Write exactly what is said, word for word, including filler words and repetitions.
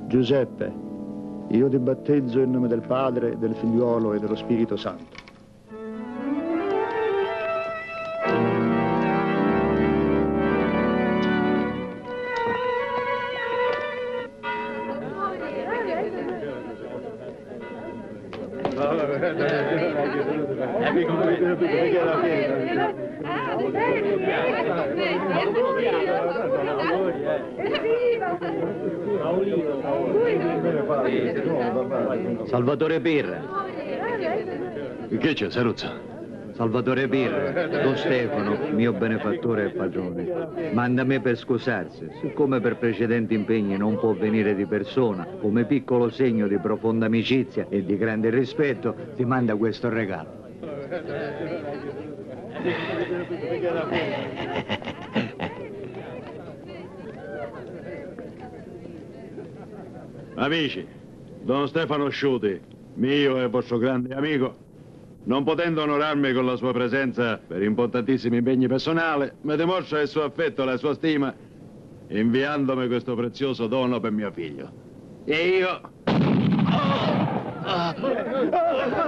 Giuseppe, io ti battezzo in nome del Padre, del Figliuolo e dello Spirito Santo. Salvatore Pirra. Che c'è, Saruzza? Salvatore Pirra, Don Stefano, mio benefattore e padrone, manda me per scusarsi. Siccome per precedenti impegni non può venire di persona, come piccolo segno di profonda amicizia e di grande rispetto, ti manda questo regalo. Amici, Don Stefano Sciuti, mio e vostro grande amico, non potendo onorarmi con la sua presenza per importantissimi impegni personali, mi dimostra il suo affetto e la sua stima inviandomi questo prezioso dono per mio figlio. E io... Oh! Oh!